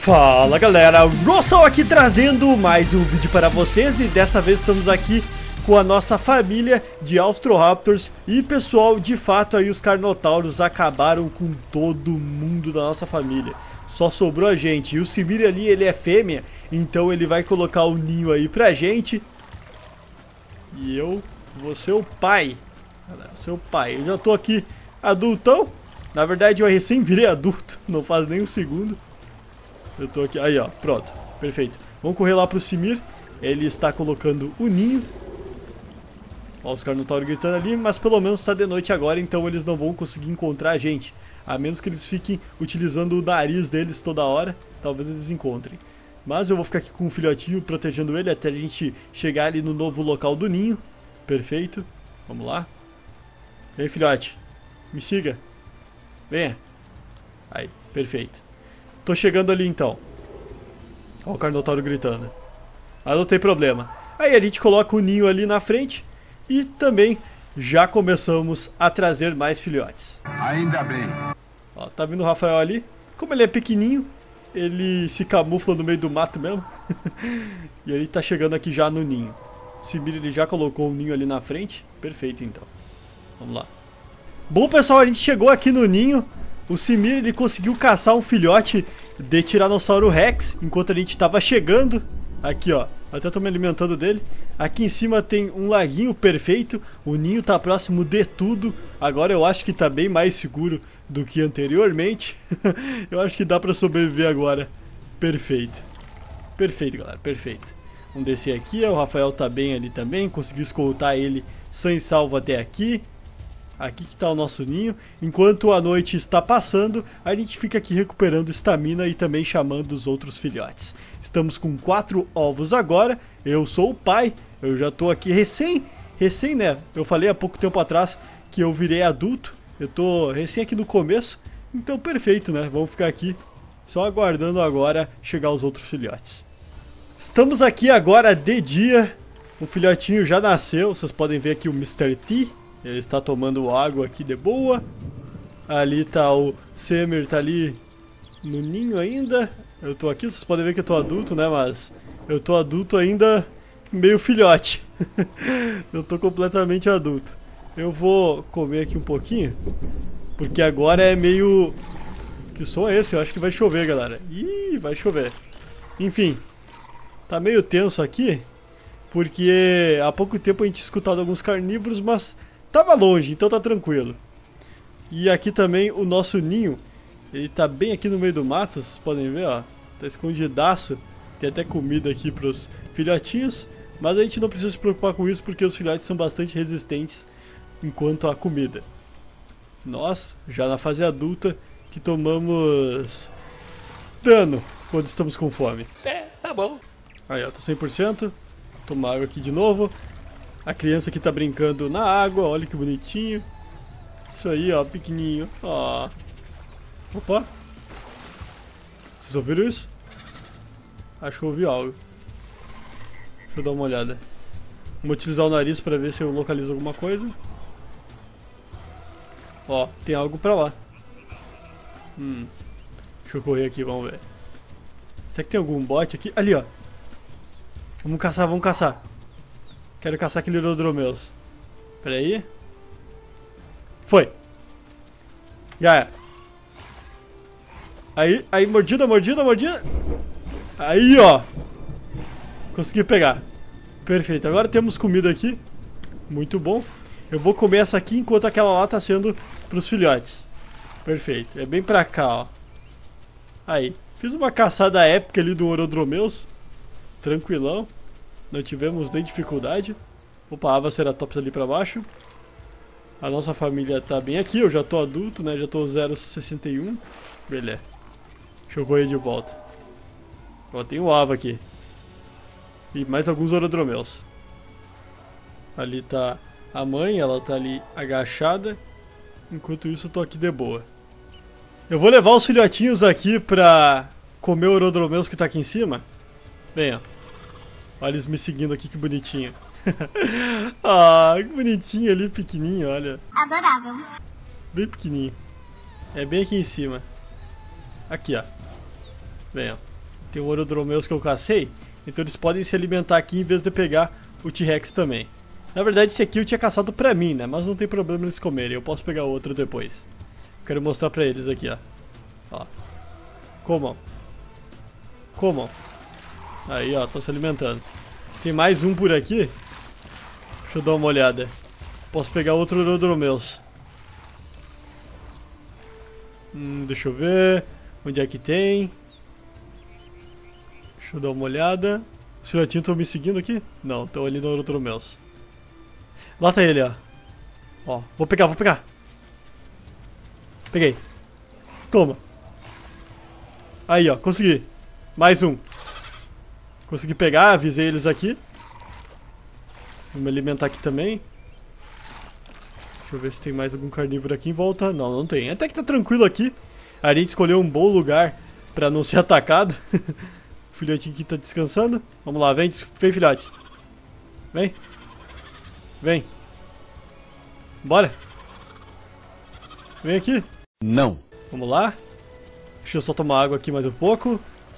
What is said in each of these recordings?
Fala galera, Russell aqui trazendo mais um vídeo para vocês e dessa vez estamos aqui com a nossa família de Austroraptors e pessoal, de fato aí os Carnotauros acabaram com todo mundo da nossa família. Só sobrou a gente e o Simir ali ele é fêmea, então ele vai colocar o ninho aí pra gente. E eu vou ser o pai, galera, seu pai. Eu já tô aqui adultão, na verdade eu recém virei adulto, não faz nem um segundo. Eu tô aqui, aí ó, pronto, perfeito. Vamos correr lá pro Simir, ele está colocando o ninho. Ó, os Carnotauros gritando ali, mas pelo menos está de noite agora, então eles não vão conseguir encontrar a gente. A menos que eles fiquem utilizando o nariz deles toda hora, talvez eles encontrem. Mas eu vou ficar aqui com o filhotinho, protegendo ele até a gente chegar ali no novo local do ninho. Perfeito, vamos lá. Vem filhote, me siga. Venha. Aí, perfeito. Tô chegando ali então. Ó o Carnotauro gritando. Mas não tem problema. Aí a gente coloca o ninho ali na frente e também já começamos a trazer mais filhotes. Ainda bem. Ó, tá vindo o Rafael ali. Como ele é pequenininho, ele se camufla no meio do mato mesmo. E ele tá chegando aqui já no ninho. O Simir ele já colocou o ninho ali na frente. Perfeito então. Vamos lá. Bom pessoal, a gente chegou aqui no ninho. O Simir ele conseguiu caçar um filhote de Tiranossauro Rex enquanto a gente estava chegando. Aqui ó, até tô me alimentando dele. Aqui em cima tem um laguinho perfeito. O ninho tá próximo de tudo. Agora eu acho que tá bem mais seguro do que anteriormente. Eu acho que dá pra sobreviver agora. Perfeito. Perfeito galera, perfeito. Vamos descer aqui, o Rafael tá bem ali também. Consegui escoltar ele sã e salvo até aqui. Aqui que está o nosso ninho. Enquanto a noite está passando, a gente fica aqui recuperando estamina e também chamando os outros filhotes. Estamos com 4 ovos agora. Eu sou o pai. Eu já estou aqui recém, né? Eu falei há pouco tempo atrás que eu virei adulto. Eu tô recém aqui no começo. Então perfeito, né? Vamos ficar aqui só aguardando agora chegar os outros filhotes. Estamos aqui agora de dia. O filhotinho já nasceu. Vocês podem ver aqui o Mr. T. Ele está tomando água aqui de boa. Ali tá o Simir, tá ali no ninho ainda. Eu tô aqui, vocês podem ver que eu tô adulto, né? Mas eu tô adulto ainda meio filhote. Eu tô completamente adulto. Eu vou comer aqui um pouquinho, porque agora é meio... Que som é esse? Eu acho que vai chover, galera. Ih, vai chover. Enfim, tá meio tenso aqui, porque há pouco tempo a gente escutado alguns carnívoros, mas... Tava longe, então tá tranquilo. E aqui também o nosso ninho. Ele tá bem aqui no meio do mato, vocês podem ver, ó. Tá escondidaço. Tem até comida aqui pros filhotinhos. Mas a gente não precisa se preocupar com isso, porque os filhotes são bastante resistentes enquanto à comida. Nós, já na fase adulta, que tomamos dano quando estamos com fome. É, tá bom. Aí ó, tô 100%. Tomar água aqui de novo. A criança que tá brincando na água, olha que bonitinho. Isso aí, ó, pequenininho. Ó. Opa. Vocês ouviram isso? Acho que eu ouvi algo. Deixa eu dar uma olhada. Vamos utilizar o nariz pra ver se eu localizo alguma coisa. Ó, tem algo pra lá. Deixa eu correr aqui, vamos ver. Será que tem algum bot aqui? Ali, ó. Vamos caçar, vamos caçar. Quero caçar aquele Aerodromeus. Pera aí. Foi. Já é. Aí, mordida. Aí, ó. Consegui pegar. Perfeito. Agora temos comida aqui. Muito bom. Eu vou comer essa aqui enquanto aquela lá tá sendo pros filhotes. Perfeito. É bem pra cá, ó. Aí. Fiz uma caçada épica ali do Aerodromeus. Tranquilão. Não tivemos nem dificuldade. Opa, a Avaceratops ali pra baixo. A nossa família tá bem aqui. Eu já tô adulto, né? Já tô 0,61. Beleza. Deixa eu correr de volta. Ó, tem o Ava aqui. E mais alguns Aerodromeus. Ali tá a mãe. Ela tá ali agachada. Enquanto isso eu tô aqui de boa. Eu vou levar os filhotinhos aqui pra comer o Aerodromeus que tá aqui em cima. Venha. Olha eles me seguindo aqui, que bonitinho. Ah, que bonitinho ali, pequenininho, olha. Adorável. Bem pequenininho. É bem aqui em cima. Aqui, ó. Vem, ó. Tem o Orodromeus que eu cacei. Então eles podem se alimentar aqui em vez de pegar o T-Rex também. Na verdade esse aqui eu tinha caçado pra mim, né? Mas não tem problema eles comerem, eu posso pegar outro depois. Quero mostrar pra eles aqui, ó. Ó. Comam. Comam. Aí, ó, estão se alimentando. Tem mais um por aqui. Deixa eu dar uma olhada. Posso pegar outro Orodromeus. Deixa eu ver. Onde é que tem? Deixa eu dar uma olhada. Os filhotinhos estão me seguindo aqui? Não, estão ali no Orodromeus. Lá tá ele, ó. Ó, vou pegar, vou pegar. Peguei. Toma. Aí, ó, consegui. Mais um. Consegui pegar, avisei eles aqui. Vou me alimentar aqui também. Deixa eu ver se tem mais algum carnívoro aqui em volta. Não, não tem. Até que tá tranquilo aqui. A gente escolheu um bom lugar pra não ser atacado. O filhotinho aqui tá descansando. Vamos lá, vem, filhote. Vem. Vem. Bora. Vem aqui. Não. Vamos lá. Deixa eu só tomar água aqui mais um pouco.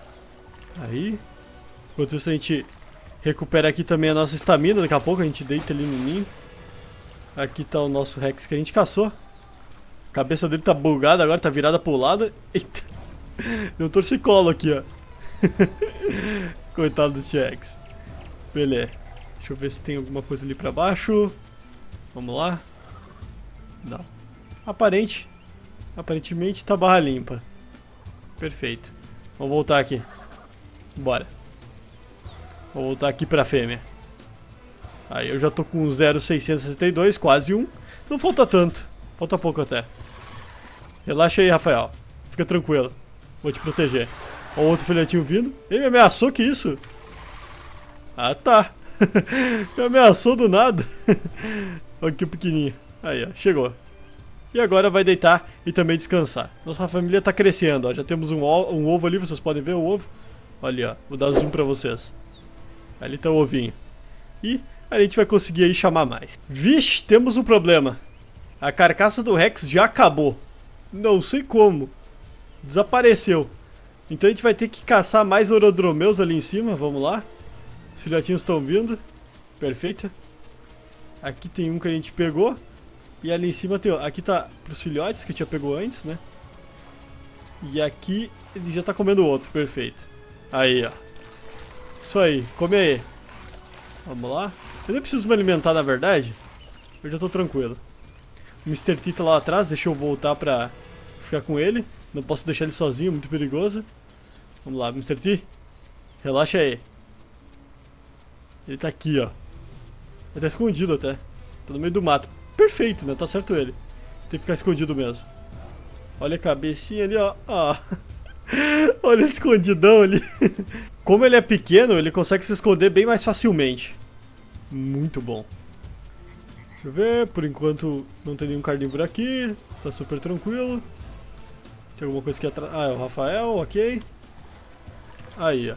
Aí. Enquanto isso a gente recupera aqui também a nossa estamina. Daqui a pouco a gente deita ali no ninho. Aqui tá o nosso Rex que a gente caçou. A cabeça dele tá bugada agora, tá virada pro lado. Eita. Deu um torcicolo aqui, ó. Coitado do T-Rex. Beleza. Deixa eu ver se tem alguma coisa ali pra baixo. Vamos lá. Não. Aparentemente tá barra limpa. Perfeito. Vamos voltar aqui. Bora. Vou voltar aqui pra fêmea. Aí eu já tô com 0,662, quase 1. Não falta tanto. Falta pouco até. Relaxa aí, Rafael. Fica tranquilo. Vou te proteger. Ó, outro filhotinho vindo. Ele me ameaçou, que isso? Ah, tá. Me ameaçou do nada. Olha que pequenininho. Aí, ó. Chegou. E agora vai deitar e também descansar. Nossa família tá crescendo, ó. Já temos um ovo ali, vocês podem ver o ovo. Olha, ó. Vou dar zoom pra vocês. Ali tá o ovinho. E a gente vai conseguir aí chamar mais. Vixe, temos um problema. A carcaça do Rex já acabou. Não sei como. Desapareceu. Então a gente vai ter que caçar mais Orodromeus ali em cima. Vamos lá. Os filhotinhos estão vindo. Perfeito. Aqui tem um que a gente pegou. E ali em cima tem... Aqui tá pros filhotes que a gente já pegou antes, né? E aqui ele já tá comendo outro. Perfeito. Aí, ó. Isso aí. Come aí. Vamos lá. Eu nem preciso me alimentar, na verdade. Eu já tô tranquilo. O Mr. T tá lá atrás. Deixa eu voltar pra ficar com ele. Não posso deixar ele sozinho, muito perigoso. Vamos lá, Mr. T. Relaxa aí. Ele tá aqui, ó. Ele tá escondido até. Tá no meio do mato. Perfeito, né? Tá certo ele. Tem que ficar escondido mesmo. Olha a cabecinha ali, ó. Ah. Olha ele escondidão ali. Como ele é pequeno, ele consegue se esconder bem mais facilmente. Muito bom. Deixa eu ver. Por enquanto não tem nenhum carnívoro aqui. Tá super tranquilo. Tem alguma coisa aqui atrás. Ah, é o Rafael, ok. Aí, ó.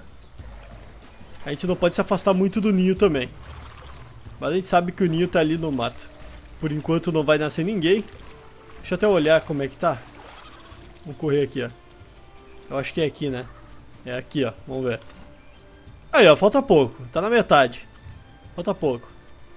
A gente não pode se afastar muito do ninho também. Mas a gente sabe que o ninho tá ali no mato. Por enquanto não vai nascer ninguém. Deixa eu até olhar como é que tá. Vamos correr aqui, ó. Eu acho que é aqui, né? É aqui, ó. Vamos ver. Aí, ó. Falta pouco. Tá na metade. Falta pouco.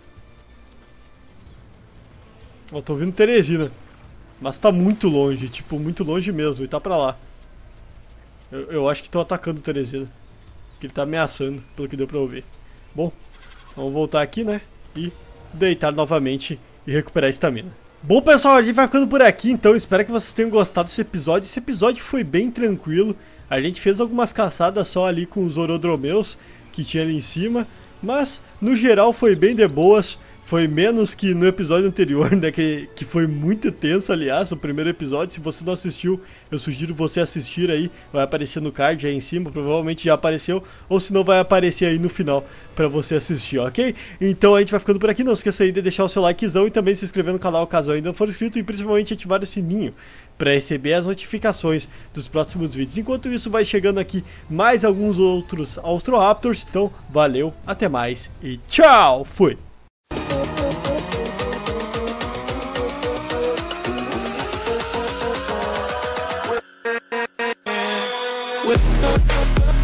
Ó, tô ouvindo Teresina. Mas tá muito longe. Tipo, muito longe mesmo. E tá pra lá. Eu acho que estão atacando o Teresina. Que ele tá ameaçando, pelo que deu pra ouvir. Bom, vamos voltar aqui, né? E deitar novamente e recuperar a estamina. Bom, pessoal, a gente vai ficando por aqui, então espero que vocês tenham gostado desse episódio. Esse episódio foi bem tranquilo. A gente fez algumas caçadas só ali com os Orodromeus que tinha ali em cima, mas no geral foi bem de boas. Foi menos que no episódio anterior, né, que foi muito tenso, aliás, o primeiro episódio. Se você não assistiu, eu sugiro você assistir aí. Vai aparecer no card aí em cima, provavelmente já apareceu. Ou se não, vai aparecer aí no final pra você assistir, ok? Então a gente vai ficando por aqui. Não esqueça aí de deixar o seu likezão e também se inscrever no canal caso ainda não for inscrito. E principalmente ativar o sininho para receber as notificações dos próximos vídeos. Enquanto isso, vai chegando aqui mais alguns outros Austroraptors. Então, valeu, até mais e tchau! Fui! With